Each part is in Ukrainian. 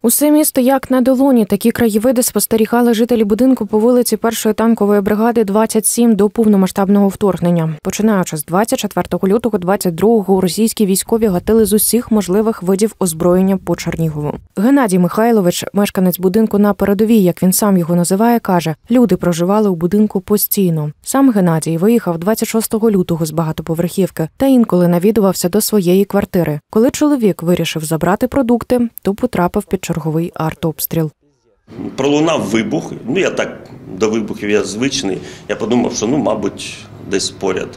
Усе місто як на долоні. Такі краєвиди спостерігали жителі будинку по вулиці 1-ї танкової бригади 27 до повномасштабного вторгнення. Починаючи з 24 лютого 22-го російські військові гатили з усіх можливих видів озброєння по Чернігову. Геннадій Михайлович, мешканець будинку на передовій, як він сам його називає, каже, люди проживали у будинку постійно. Сам Геннадій виїхав 26 лютого з багатоповерхівки та інколи навідувався до своєї квартири. Коли чоловік вирішив забрати продукти, то потрапив під черговий артобстріл. Пролунав вибух. Я так, до вибухів я звичний. Я подумав, що, мабуть, десь поряд.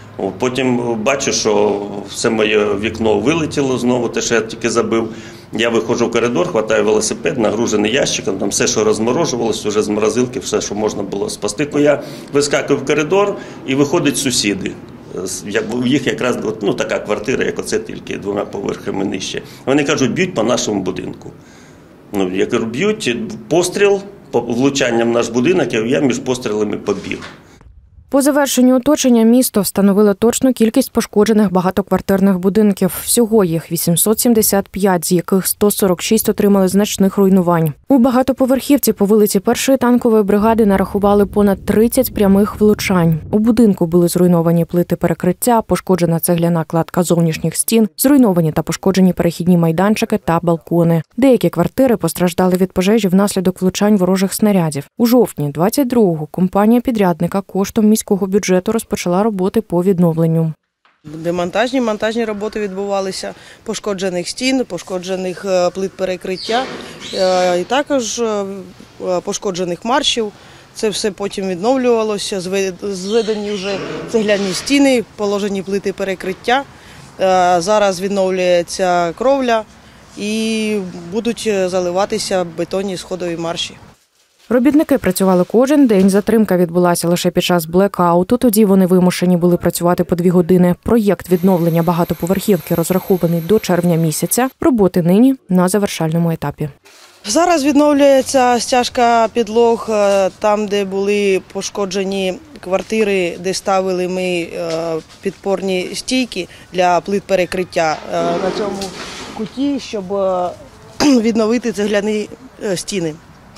Потім бачу, що все моє вікно вилетіло знову, те, що я тільки забив. Я виходжу в коридор, хватаю велосипед, нагружений ящиком, там все, що розморожувалось, вже з морозилки, все, що можна було спасти. Я вискакую в коридор і виходять сусіди. У їх якраз така квартира, як оце, тільки 2 поверхами нижче. Вони кажуть, б'ють по нашому будинку. Я кажу, б'ють, постріл, влучання в наш будинок, я між пострілами побіг. По завершенню оточення місто встановило точну кількість пошкоджених багатоквартирних будинків. Всього їх 875, з яких 146 отримали значних руйнувань. У багатоповерхівці по вулиці 1-ї танкової бригади нарахували понад 30 прямих влучань. У будинку були зруйновані плити перекриття, пошкоджена цегляна кладка зовнішніх стін, зруйновані та пошкоджені перехідні майданчики та балкони. Деякі квартири постраждали від пожежі внаслідок влучань ворожих снарядів. У жовтні 22-го компанія-підрядника коштом міського бюджету розпочала роботи по відновленню. Монтажні роботи відбувалися, пошкоджених стін, пошкоджених плит перекриття і також пошкоджених маршів. Це все потім відновлювалося, зведені вже цегляні стіни, положені плити перекриття. Зараз відновлюється кровля і будуть заливатися бетонні сходові марші. Робітники працювали кожен день, затримка відбулася лише під час блекауту, тоді вони вимушені були працювати по 2 години. Проєкт відновлення багатоповерхівки розрахований до червня місяця, роботи нині на завершальному етапі. Зараз відновлюється стяжка підлог там, де були пошкоджені квартири, де ставили ми підпорні стійки для плит перекриття на цьому куті, щоб відновити цегляні стіни.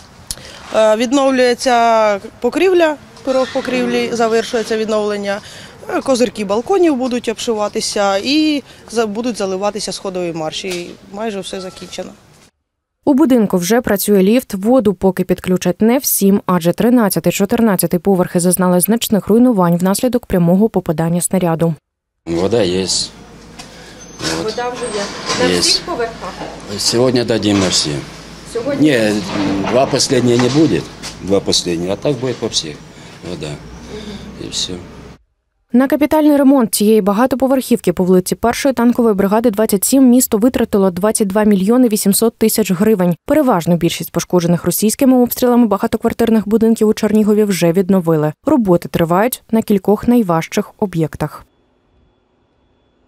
Відновлюється покрівля, пирог покрівлі, завершується відновлення, козирки балконів будуть обшиватися і будуть заливатися сходові марші. Майже все закінчено. У будинку вже працює ліфт, воду поки підключать не всім, адже 13-14 поверхи зазнали значних руйнувань внаслідок прямого попадання снаряду. Вода є. Вода вже є. На всіх поверхах? Сьогодні дадим на всі. Нет, 2 последние не будет, 2 последние, а так будет по всех вода. И все. На капітальний ремонт цієї багатоповерхівки по вулиці 1-ї танкової бригади 27 місто витратило 22 мільйони 800 тисяч гривень. Переважну більшість пошкоджених російськими обстрілами багатоквартирних будинків у Чернігові вже відновили. Роботи тривають на кількох найважчих об'єктах.